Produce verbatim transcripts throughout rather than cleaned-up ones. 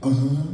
Uh-huh.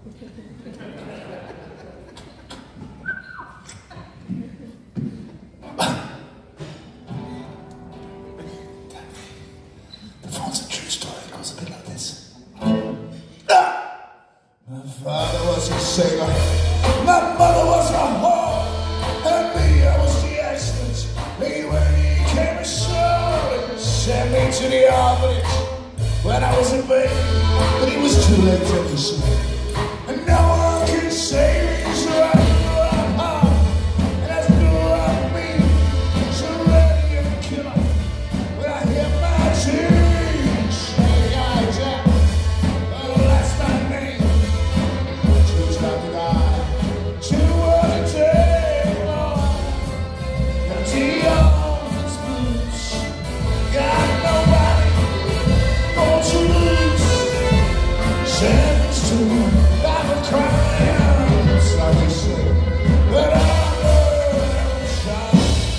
The phone's a true story. It goes a bit like this. Ah! My father was a sailor. My mother was a whore. And me, I was the accident. Me, when he came ashore, sent me to the orphanage when I was a baby. But it was too late to be saved. And no one can save me, so I grew up hard. And I grew up mean. So ready to kill her. When I hear my tears, say I jack. Oh, that's my name. Two's got to die. Two was a table. Empty arms, boots. Got nobody. Going to lose. Sentenced to life of crime. So we say that I'm a shot.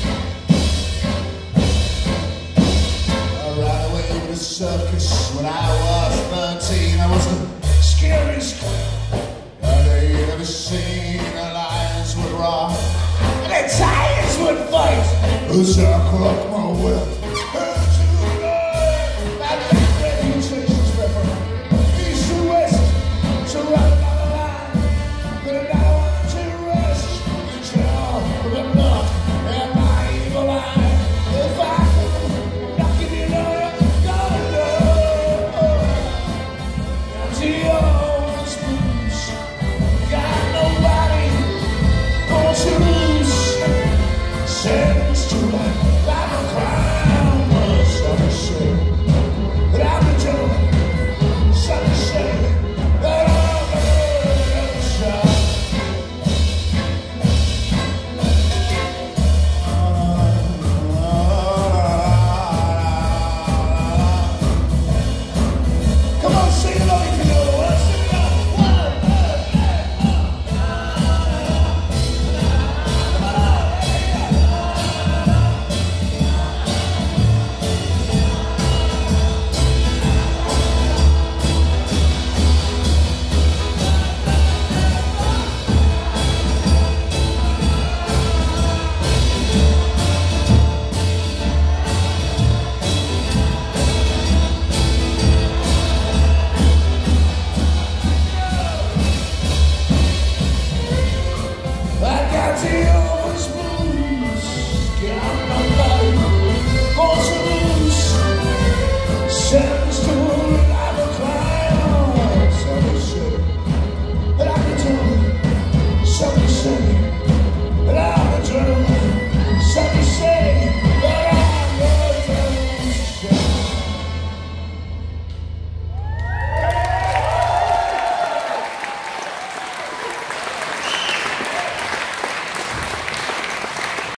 I ran away to the circus when I was thirteen. I was the scariest clown I'd ever seen. The lions would roar and the tigers would fight. As I clocked my whip and to the night, my reputation's ripping east to west. So right down the line, but I don't want to rest. You tell the knock and my evil eye. If I knock it, you know you're gonna know. Empty old spoons, got nobody going to lose. Sentenced to life like a crime. Well, some say that I've been told. Some say that I'm a shot. Come on, sing it all if you know the words. Sing it all. One, two, three, I got you.